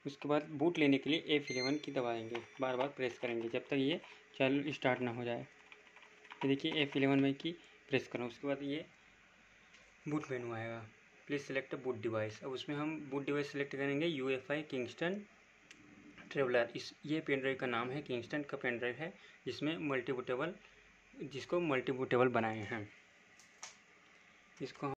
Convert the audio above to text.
उसके बाद बूट लेने के लिए F11 की दबाएंगे, बार बार प्रेस करेंगे जब तक ये चालू स्टार्ट ना हो जाए। ये देखिए F11 में की प्रेस करूँ, उसके बाद ये बूट मेनू आएगा, प्लीज़ सेलेक्ट बूट डिवाइस। अब उसमें हम बूट डिवाइस सेलेक्ट करेंगे UEFI किंगस्टन ट्रेवलर। ये पेन ड्राइव का नाम है, किंगस्टन का पेन ड्राइव है जिसको मल्टी बूटेबल बनाए हैं। इसको